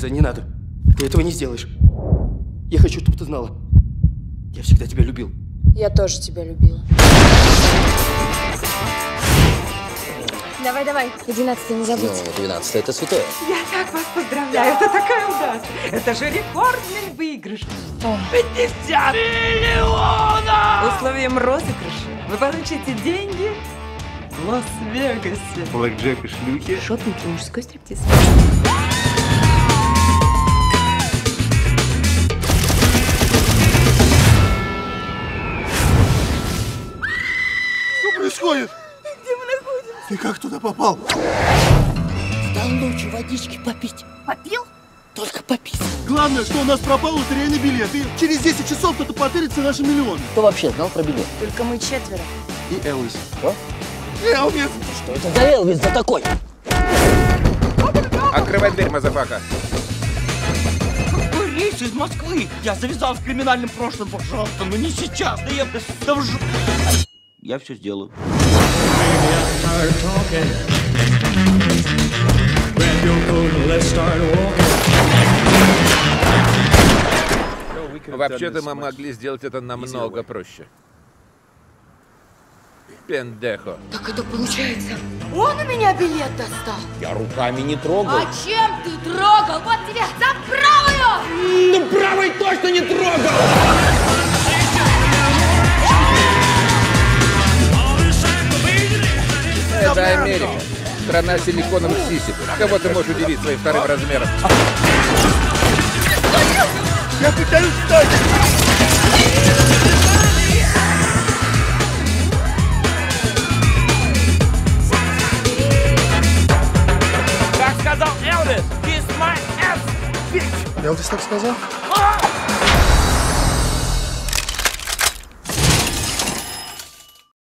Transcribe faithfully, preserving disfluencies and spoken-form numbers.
Лиза, не надо. Ты этого не сделаешь. Я хочу, чтобы ты знала. Я всегда тебя любил. Я тоже тебя любила. Давай, давай. Одиннадцатый не забудь. Ну, двенадцатое это святое. Я так вас поздравляю, это такая удача. Это же рекордный выигрыш. пятьдесят миллионов! Условием розыгрыша вы получите деньги в Лас-Вегасе. Блэкджек и шлюхи. Шопинг и мужской стриптиз. Что происходит? Где мы находимся? Ты как туда попал? Дал ночью водички попить. Попил? Только попить. Главное, что у нас пропал лотерейный билет. И через десять часов кто-то потырится наши миллионы. Кто вообще знал про билет? Только мы четверо. И Элвис. Что? Элвис! Что это за Элвис за такой? Открывай дверь, мазафака. Какой рейс из Москвы? Я завязал в криминальном прошлом, пожалуйста, но не сейчас. Да я... Да в ж... Я все сделаю. Вообще-то мы могли сделать это намного проще. Пендехо. Так это получается, он у меня билет достал. Я руками не трогал. А чем ты трогал? Вот тебе за правую! Ну, правой точно не трогал! Это Америка. Страна силиконовых сисек. Кого ты можешь удивить своим вторым размером? Я пытаюсь встать! Как сказал Элвис, kiss my ass, bitch! Элвис так сказал? А!